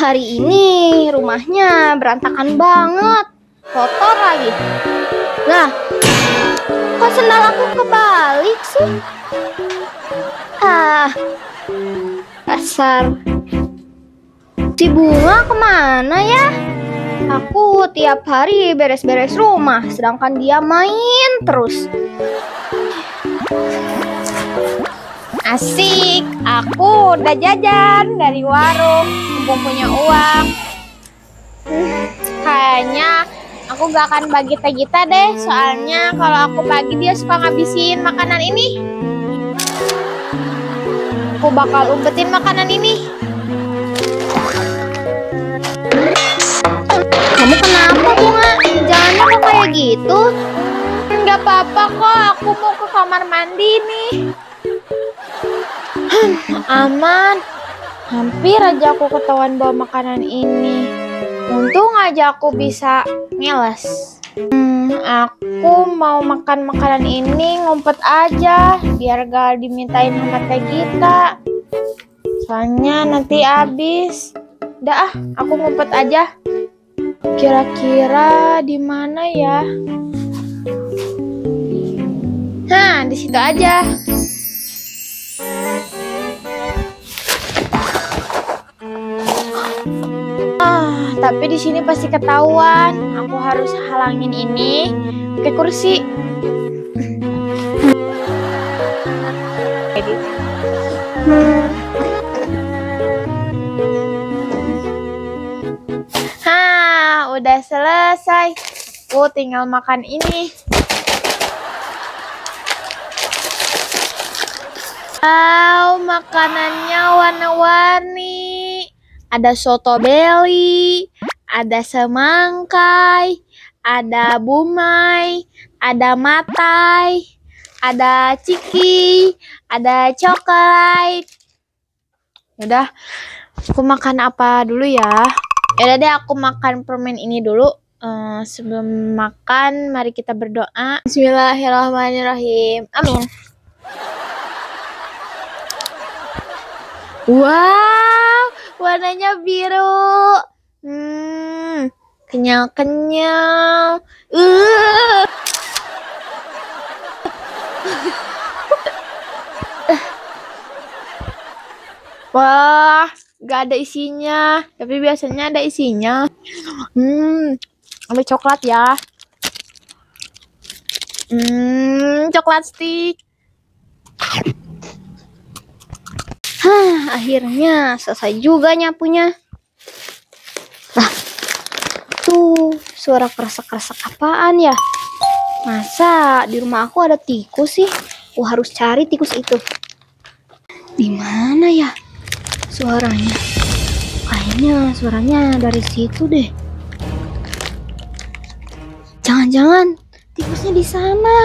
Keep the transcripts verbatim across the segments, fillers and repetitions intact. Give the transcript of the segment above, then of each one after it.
hari ini rumahnya berantakan banget, kotor lagi. Nah, kok sendal aku kebalik sih? Ah, dasar. Si Bunga kemana ya? Aku tiap hari beres-beres rumah, sedangkan dia main terus. Asik, aku udah jajan dari warung, mumpung punya uang. Hmm, kayaknya aku gak akan bagi Teh Gita deh, soalnya kalau aku bagi dia suka ngabisin makanan ini. Aku bakal umpetin makanan ini. Kamu kenapa, Bunga? Jangannya kok kayak gitu? Nggak apa-apa kok, aku mau ke kamar mandi nih. Aman. Hampir aja aku ketahuan bawa makanan ini. Untung aja aku bisa ngeles. Hmm, aku mau makan makanan ini ngumpet aja, biar gak dimintain sama Teh Gita. Soalnya nanti habis. Udah ah, aku ngumpet aja. Kira-kira di mana ya? Nah, di situ aja. Ah, tapi di sini pasti ketahuan. Aku harus halangin ini pakai kursi. Hmm. Hah, udah selesai. Aku tinggal makan ini. Wow, makanannya warna-warni. Ada soto beli, ada semangkai, ada bumai, ada matai, ada ciki, ada coklat. Udah, aku makan apa dulu ya? Yaudah deh, aku makan permen ini dulu. Uh, sebelum makan, mari kita berdoa. Bismillahirrahmanirrahim. Amin. Wow, warnanya biru. Hmm, kenyal-kenyal. Uh. Wah, gak ada isinya. Tapi biasanya ada isinya. Hmm, ada coklat ya. Hmm, coklat stick. Hah, akhirnya selesai juga nyapunya. Lah, tuh suara kresek-kresek apaan ya? Masa di rumah aku ada tikus sih? Aku harus cari tikus itu. Di mana ya suaranya? Kayaknya suaranya dari situ deh. Jangan-jangan tikusnya di sana.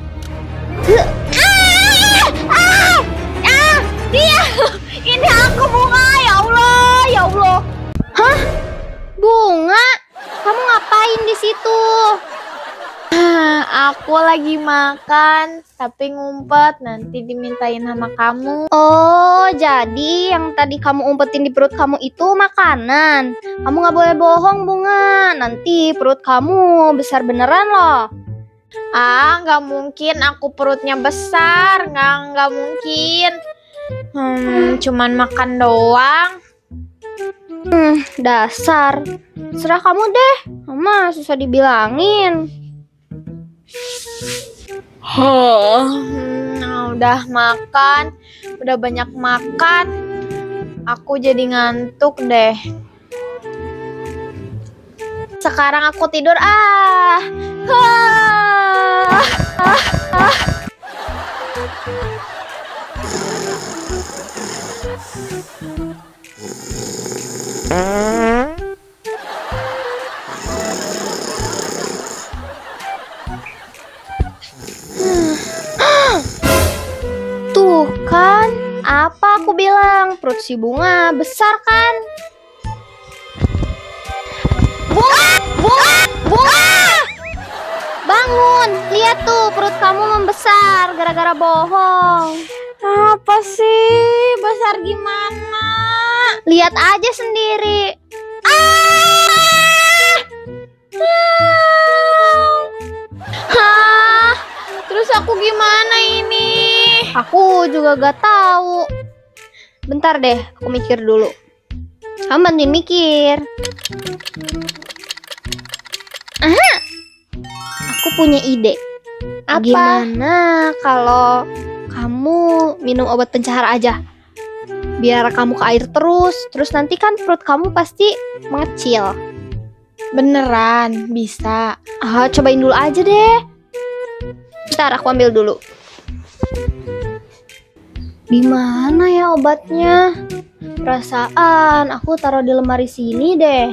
Dia, ini aku Bunga, ya Allah, ya Allah. Hah? Bunga? Kamu ngapain di situ? Aku lagi makan, tapi ngumpet, nanti dimintain sama kamu. Oh, jadi yang tadi kamu umpetin di perut kamu itu makanan. Kamu gak boleh bohong, Bunga. Nanti perut kamu besar beneran loh. Ah, gak mungkin aku perutnya besar. Gak, gak mungkin. Hmm, cuman makan doang. Hmm, dasar. Serah kamu deh. Mama susah dibilangin. Oh, nah, udah makan, udah banyak makan. Aku jadi ngantuk deh. Sekarang aku tidur ah. Ah. Ah. Ah. Tuh kan, apa aku bilang, perut si Bunga besar kan? Bunga, Bunga, Bunga! Bangun, lihat tuh perut kamu membesar gara-gara bohong. Apa sih? Besar gimana? Lihat aja sendiri. Hah? Terus aku gimana ini? Aku juga gak tahu. Bentar deh, aku mikir dulu. Kamu bantuin mikir. Aha, aku punya ide. Apa? Gimana kalau kamu minum obat pencehat aja? Biar kamu ke air terus, terus nanti kan perut kamu pasti mengecil. Beneran bisa? Ah, cobain dulu aja deh. Bentar, aku ambil dulu. Di mana ya obatnya? Perasaan aku taruh di lemari sini deh.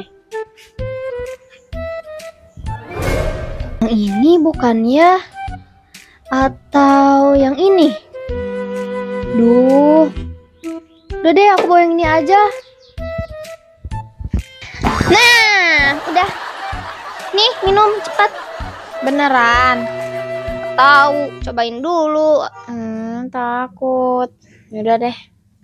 Yang ini bukan ya? Atau yang ini? Duh. Udah deh, aku bawa yang ini aja. Nah, udah. Nih, minum cepat. Beneran? Tahu, cobain dulu. Hmm, takut. Yaudah deh.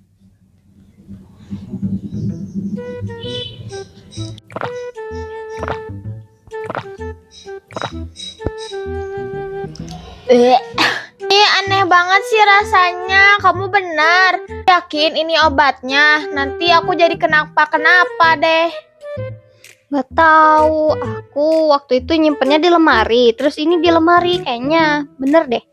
Eh, Ih, aneh banget sih rasanya. Kamu benar. Yakin ini obatnya? Nanti aku jadi kenapa-kenapa deh. nggak tahu. Aku waktu itu nyimpennya di lemari. Terus ini di lemari kayaknya. Bener deh.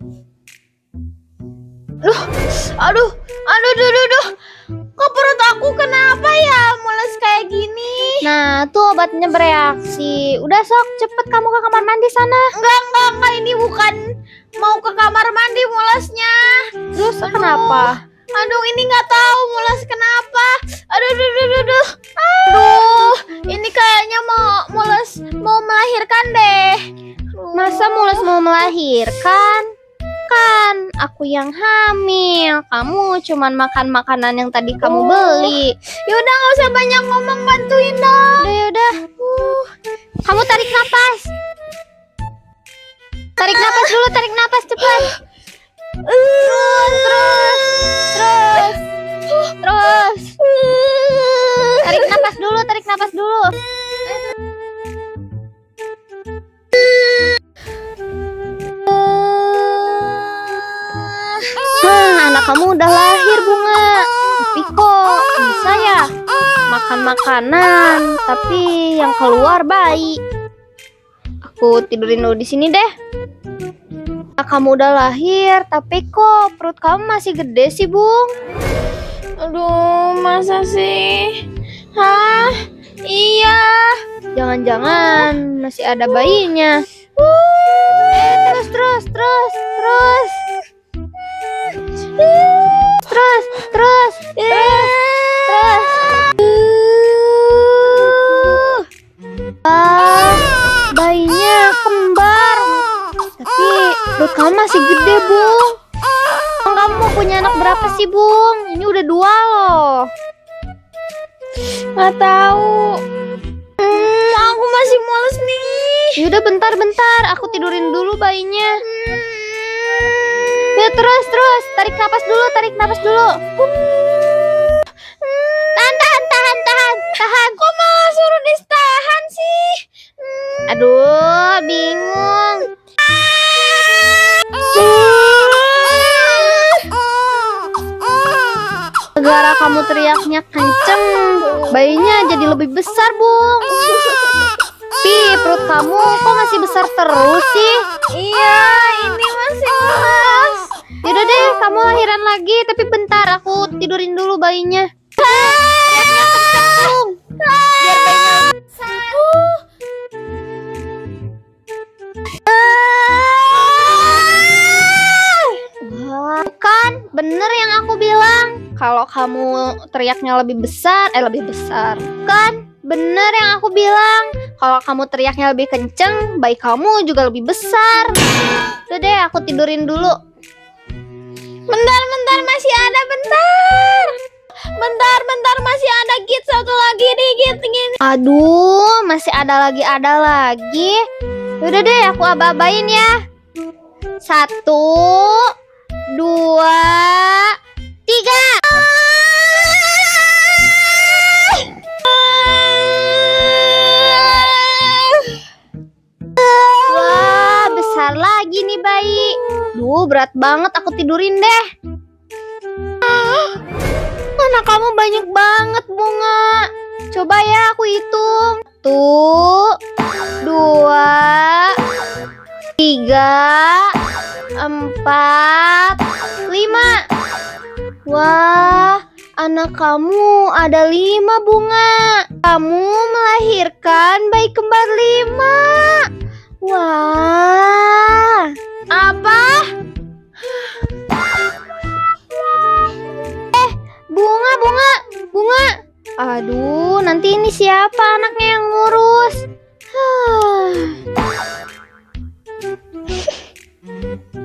Duh, aduh, aduh, duh, duh, duh. Kok perut aku kenapa ya? Mules kayak gini. Nah, tuh obatnya bereaksi. Udah sok, cepet kamu ke kamar mandi sana. Enggak, enggak, enggak. Ini bukan mau ke kamar mandi mulesnya. Terus Aduh. kenapa? Aduh, ini nggak tahu mules kenapa. Aduh, duh, duh, duh, duh. Aduh, ini kayaknya mau mules mau melahirkan deh. Aduh. Masa mules mau melahirkan? Kan aku yang hamil. Kamu cuman makan makanan yang tadi kamu Oh. beli. Yaudah, nggak usah banyak ngomong, bantuin dong. Udah, yaudah. Uh. Kamu tarik napas. Tarik napas dulu, tarik napas cepat. Terus, terus, terus, terus. Tarik napas dulu, tarik napas dulu. Hmm, anak kamu udah lahir, Bunga. Tapi kok bisa ya makan makanan, tapi yang keluar bayi. Aku tidurin dulu di sini deh. Nah, kamu udah lahir, tapi kok perut kamu masih gede sih, Bung? Aduh, masa sih? Hah? Iya. Jangan-jangan masih ada bayinya. Eh, terus, terus, terus, terus. Terus, terus, terus, terus. Ah, bayinya kembar. Tapi perut kamu masih gede, Bung. Emang kamu mau punya anak berapa sih, Bung? Ini udah dua loh. Nggak tahu. Hmm, aku masih mules nih. Yaudah bentar, bentar. Aku tidurin dulu bayinya. Ya terus, terus. Tarik napas dulu, tarik napas dulu. Tahan, tahan, tahan, tahan, tahan. Kok malah suruh ditahan sih? Hmm. Aduh, bingung. Gara kamu teriaknya kenceng, bayinya jadi lebih besar, Bung. Tapi perut kamu kok masih besar terus sih? Iya, ini masih mules. Yaudah deh, kamu lahiran lagi. Tapi bentar, aku tidurin dulu bayinya. Teriaknya kenceng, Bung. Biar bayinya besar. Wah, kan bener yang aku bilang. Kalau kamu teriaknya lebih besar, eh lebih besar. Kan bener yang aku bilang. Kalau kamu teriaknya lebih kenceng, bayi kamu juga lebih besar. Udah deh, aku tidurin dulu. Bentar, bentar, masih ada, bentar. Bentar, bentar, masih ada git satu lagi nih, git gini. Aduh, masih ada lagi, ada lagi. Udah deh, aku aba-abain ya. Satu, dua, tiga. gini bayi. Duh, berat banget, aku tidurin deh. Mana kamu banyak banget, Bunga. Coba ya aku hitung. Tuh, dua, tiga, empat, lima. Wah, anak kamu ada lima, Bunga. Kamu melahirkan bayi kembar lima. Wah. Apa? Eh, Bunga, Bunga, Bunga. Aduh, nanti ini siapa anaknya yang ngurus? Huh.